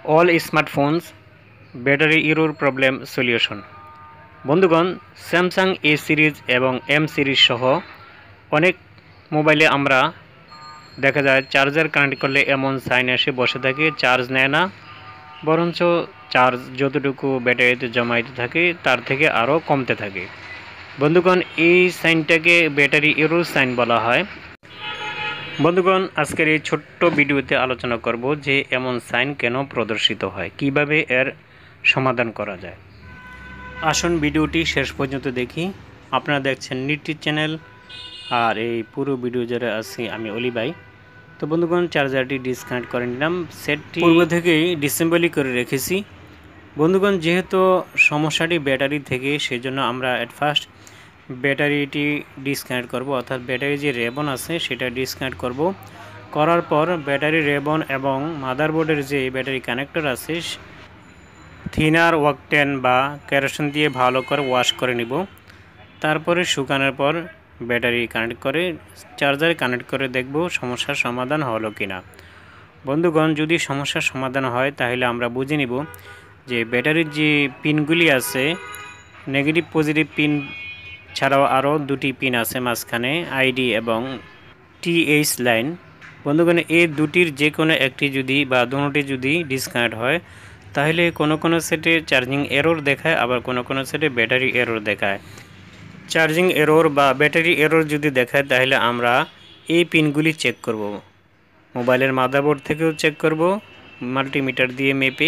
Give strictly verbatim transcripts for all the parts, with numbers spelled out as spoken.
All smartphones battery error problem solution. বন্ধুগণ, Samsung A series এবং M series সহ অনেক মোবাইলে আমরা দেখা যায় চার্জার কানেক্ট করলে এমন সাইন এসে বসে থাকে, চার্জ নেয় না, বরঞ্চ চার্জ যতটুকু ব্যাটারিতে জমাইতে থাকে তার থেকে আরও কমতে থাকে। বন্ধুগণ, এই সাইনটাকে ব্যাটারি ইরোর সাইন বলা হয়। বন্ধুগণ, আজকের এই ছোট্ট ভিডিওতে আলোচনা করব যে এমন সাইন কেন প্রদর্শিত হয়, কিভাবে এর সমাধান করা যায়। আসুন ভিডিওটি শেষ পর্যন্ত দেখি। আপনারা দেখছেন নিটি চ্যানেল, আর এই পুরো ভিডিও যারা আছি আমি অলি ভাই। তো বন্ধুগণ, চার্জারটি ডিসকানেক্ট করে নিলাম। সেটটি পূর্ব থেকেই ডিসেম্বলি করে রেখেছি। বন্ধুগণ, যেহেতু সমস্যাটি ব্যাটারি থেকে, সেজন্য আমরা অ্যাট ফার্স্ট ব্যাটারিটি ডিসকানেক্ট করব, অর্থাৎ ব্যাটারি যে রেবন আছে সেটা ডিসকানেক্ট করব। করার পর ব্যাটারি রেবন এবং মাদারবোর্ডের যে ব্যাটারি কানেক্টর আছে, থিনার ওয়াকটেন বা কেরোসিন দিয়ে ভালো করে ওয়াশ করে নিব। তারপরে শুকানোর পর ব্যাটারি কানেক্ট করে চার্জারে কানেক্ট করে দেখব সমস্যার সমাধান হলো কিনা। বন্ধুগণ, যদি সমস্যার সমাধান হয় তাহলে আমরা বুঝে নিব যে ব্যাটারির যে পিনগুলি আছে, নেগেটিভ পজিটিভ পিন ছাড়াও আরও দুটি পিন আছে মাঝখানে, আইডি এবং টিএইচ লাইন। বন্ধুগণ, এই দুটির যে কোনো একটি যদি বা দুটি যদি ডিসকানেক্ট হয় তাহলে কোনো কোনো সেটে চার্জিং এরর দেখায়, আবার কোনো কোনো সেটে ব্যাটারি এরর দেখায়। চার্জিং এরর বা ব্যাটারি এরর যদি দেখায় তাহলে আমরা এই পিনগুলি চেক করব। মোবাইলের মাদারবোর্ড থেকেও চেক করব মাল্টিমিটার দিয়ে মেপে।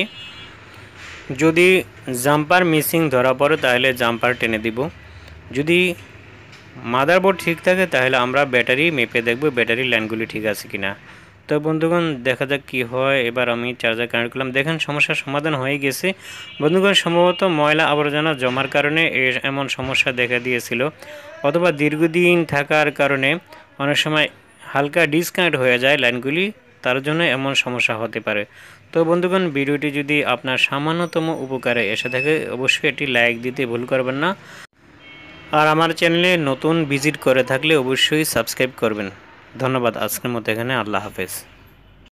যদি জাম্পার মিসিং ধরা পড়ে তাহলে জাম্পার টেনে দিব। যদি মাদারবোর্ড ঠিক থাকে তাহলে আমরা ব্যাটারি মেপে দেখব ব্যাটারি লাইনগুলি ঠিক আছে কিনা। তো বন্ধুগণ, দেখা যাক কি হয়। এবার আমি চার্জার কানেক্ট করলাম, দেখেন সমস্যার সমাধান হয়ে গেছে। বন্ধুগণ, সম্ভবত ময়লা আবর্জনা জমার কারণে এমন সমস্যা দেখা দিয়েছিল, অথবা দীর্ঘদিন থাকার কারণে অনেক সময় হালকা ডিসকানেক্ট হয়ে যায় লাইনগুলি, তার জন্য এমন সমস্যা হতে পারে। তো বন্ধুগণ, ভিডিওটি যদি আপনার সামান্যতম উপকারে এসে থাকে অবশ্যই এটি লাইক দিতে ভুল করবেন না, আর আমার চ্যানেলে নতুন ভিজিট করে থাকলে অবশ্যই সাবস্ক্রাইব করবেন। ধন্যবাদ। আজকের মতো এখানে, আল্লাহ হাফেজ।